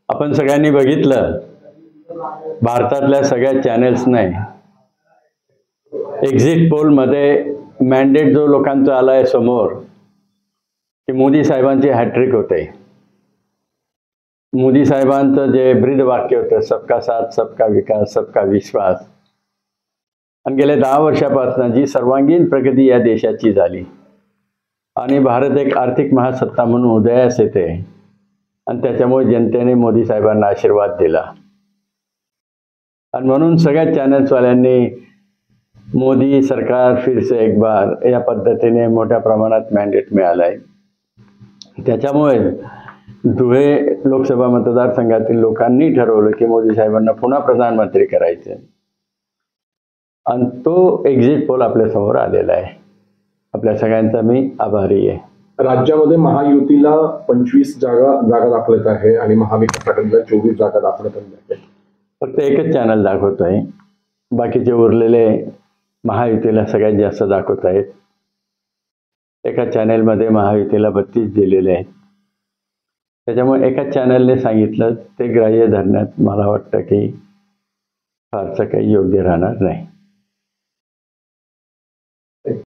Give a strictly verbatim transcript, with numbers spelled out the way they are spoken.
आपण सगळ्यांनी बघितलं, भारतातल्या सगळ्या चॅनेल्सने एक्झिट पोलमध्ये मॅन्डेट जो लोकांचा आलाय समोर, की मोदी साहेबांची हॅट्रिक होते. मोदी साहेबांचं जे ब्रीद वाक्य होतं, सबका साथ, सबका विकास, सबका विश्वास, आणि गेल्या दहा वर्षापासून जी सर्वांगीण प्रगती या देशाची झाली आणि भारत एक आर्थिक महासत्ता म्हणून उदयास येते, आणि त्याच्यामुळे जनतेने मोदी साहेबांना आशीर्वाद दिला. आणि म्हणून सगळ्या चॅनल्सवाल्यांनी मोदी सरकार फिर से एक बार या पद्धतीने मोठ्या प्रमाणात मॅन्डेट मिळालाय. त्याच्यामुळे धुळे लोकसभा मतदारसंघातील लोकांनी ठरवलं की मोदी साहेबांना पुन्हा प्रधानमंत्री करायचे, आणि तो एक्झिट पोल आपल्या समोर आलेला आहे. आपल्या सगळ्यांचा मी आभारी आहे. राज्यामध्ये महायुतीला पंचवीस जागा जागा दाखवत आहे आणि महाविकास आघाडीला चोवीस जागा दाखवत आहे. फक्त एकच चॅनल दाखवत आहे, बाकीचे उरलेले महायुतीला सगळ्यात जास्त दाखवत आहेत. एका चॅनलमध्ये महायुतीला बत्तीस दिलेले आहेत. त्याच्यामुळे एका चॅनलने सांगितलं ते ग्राह्य धरण्यात मला वाटतं की फारसं काही योग्य राहणार नाही.